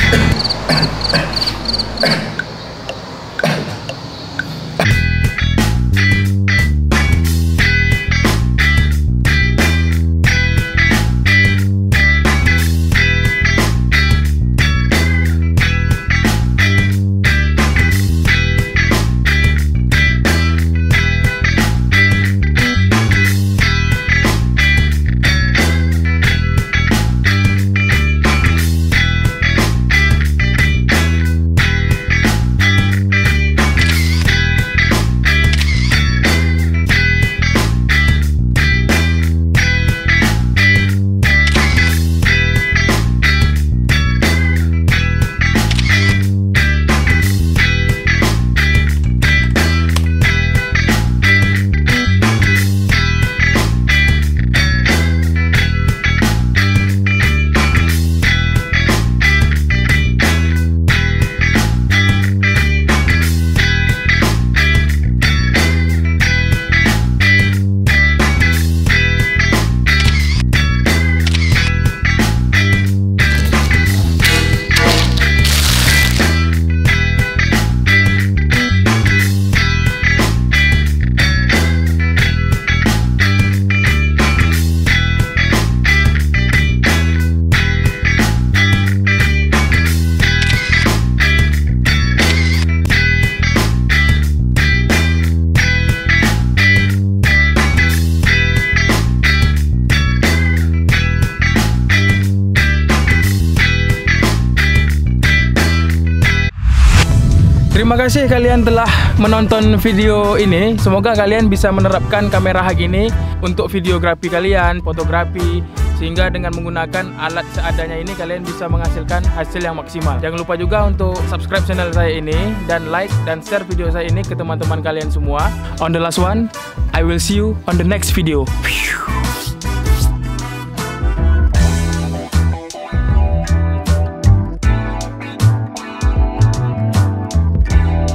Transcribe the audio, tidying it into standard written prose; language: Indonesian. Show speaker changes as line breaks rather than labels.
Terima kasih kalian telah menonton video ini. Semoga kalian bisa menerapkan kamera hack ini untuk videografi kalian, fotografi, sehingga dengan menggunakan alat seadanya ini kalian bisa menghasilkan hasil yang maksimal. Jangan lupa juga untuk subscribe channel saya ini dan like dan share video saya ini ke teman-teman kalian semua. On the last one, I will see you on the next video.